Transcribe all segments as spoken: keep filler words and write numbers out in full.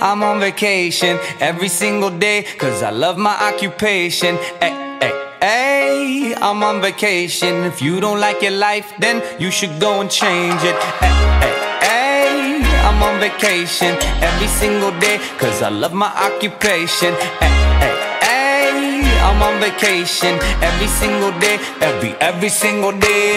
I'm on vacation every single day, cause I love my occupation. Ay, ay, ay, I'm on vacation. If you don't like your life, then you should go and change it. Ay, ay, ay, I'm on vacation every single day, cause I love my occupation. Ay, ay, ay, I'm on vacation every single day, every, every single day.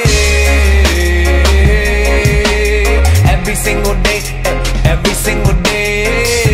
Every single day, every single day.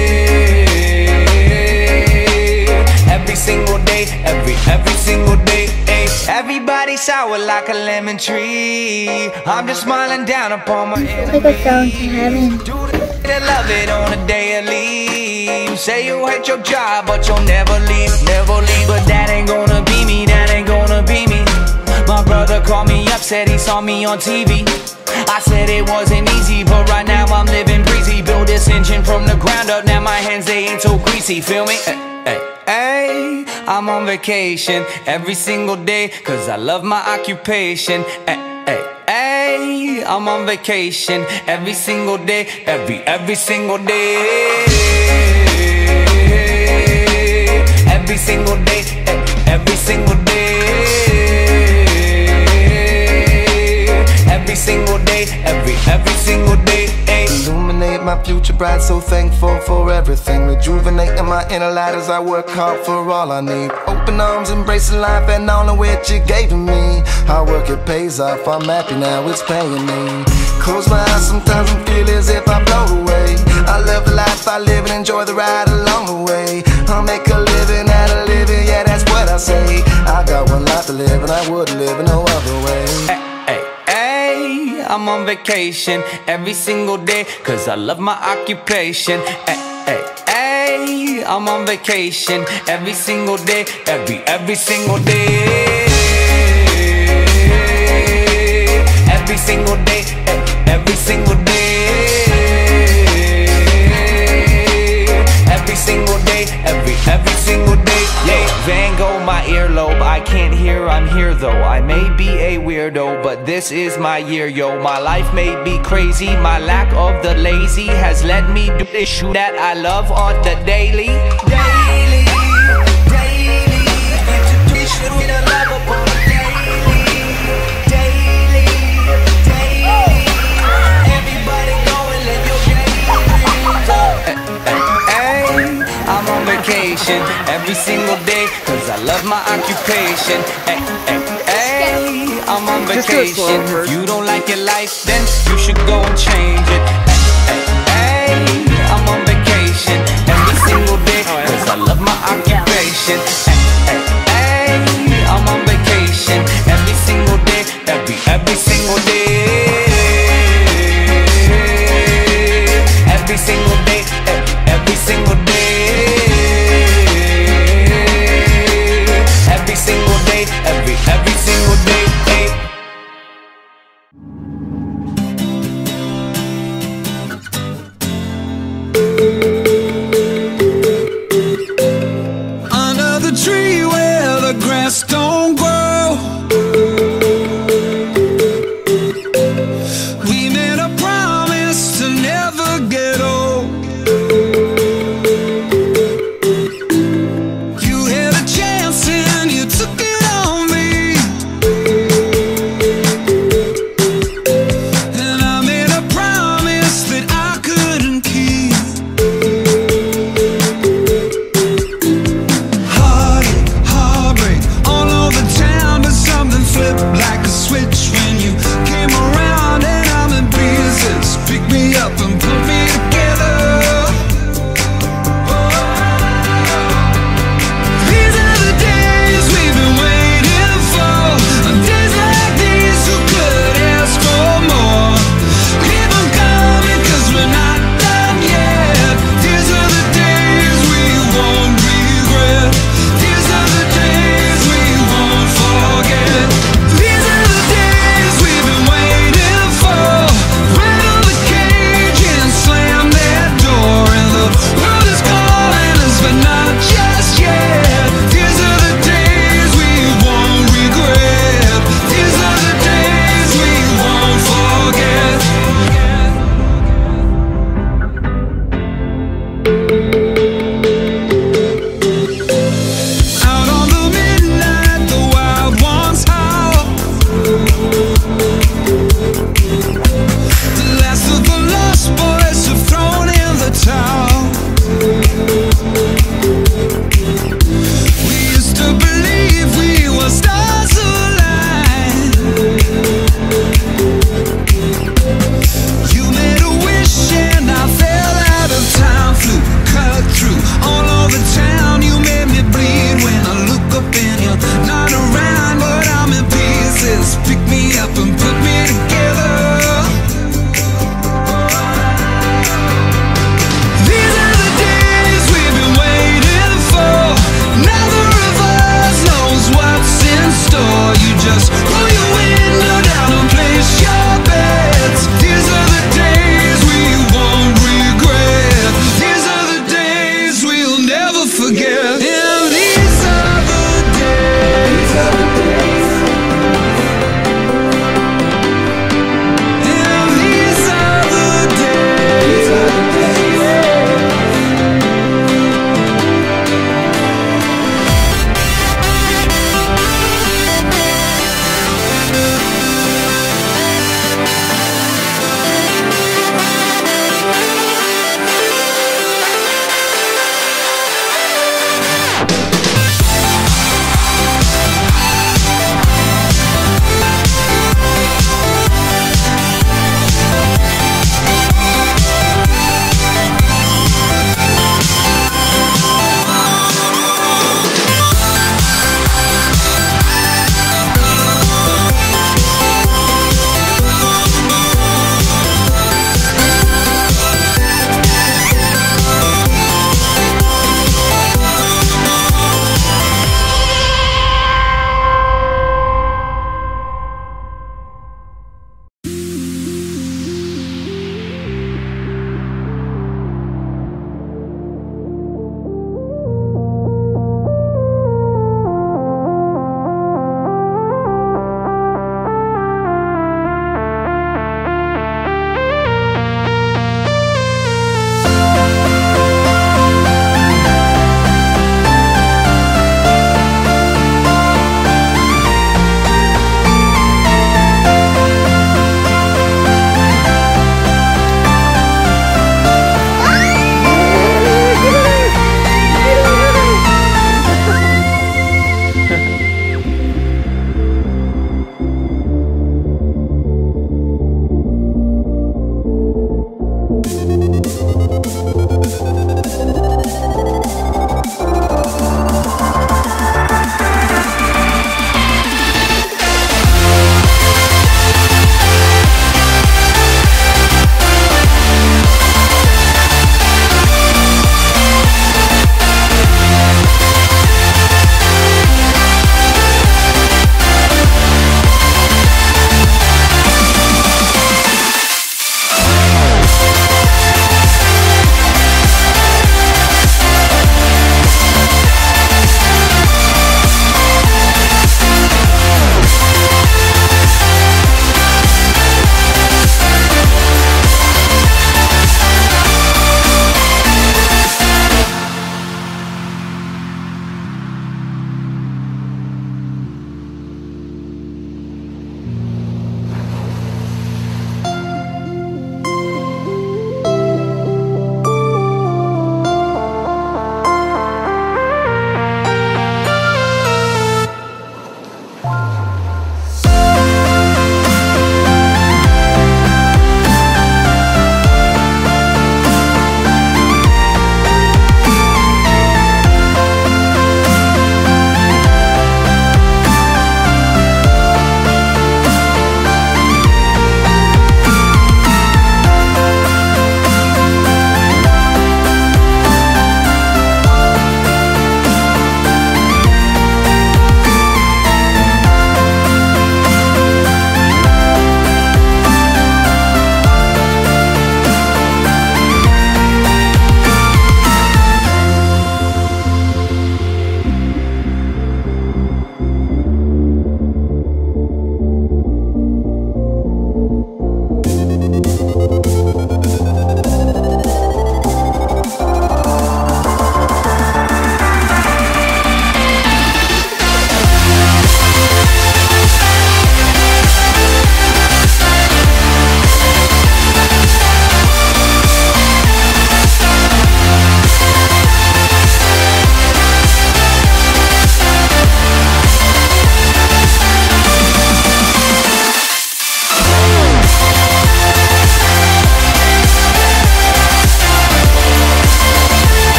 Every single day, every, every single day. Everybody sour like a lemon tree. I'm just smiling down upon my enemies. Like a phone to heaven. They love it on a daily. You say you hate your job, but you'll never leave, never leave. But that ain't gonna be me, that ain't gonna be me. My brother called me up, said he saw me on T V. I said it wasn't easy, but right now I'm living breezy. Build this engine from the ground up, now my hands, they ain't so greasy, feel me? Ay, ay, ay, I'm on vacation every single day, cause I love my occupation. Ay, ay, ay, I'm on vacation every single day, every, every single day. Every single day, every single day. Every single day, every, every single day, ay. Illuminate my future bright, so thankful for everything. Rejuvenating my inner light as I work hard for all I need. Open arms, embracing life and all of which you gave to me. Hard work, it pays off, I'm happy now, it's paying me. Close my eyes sometimes and feel as if I float away. I love the life I live and enjoy the ride along the way. I'll make a living out of living, yeah, that's what I say. I got one life to live and I wouldn't live in no other way. Ay, ay, ay, I'm on vacation every single day, cause I love my occupation. Ay, ay, ay, I'm on vacation every single day, every, every single day. Every single day, every single day. Every single day, every, every single day. Yeah, Van Gogh, my earlobe, I can't hear, I'm here though. I may be a weirdo, but this is my year, yo. My life may be crazy, my lack of the lazy has let me do this shit that I love on the daily. Daily, daily, get to do shit with a love upon the daily. Daily, daily, everybody go and live your dreams up. I'm on vacation every single day, cause I love my occupation. Ay, ay, ay, I'm on vacation. If you don't like your life, then you should go and change it.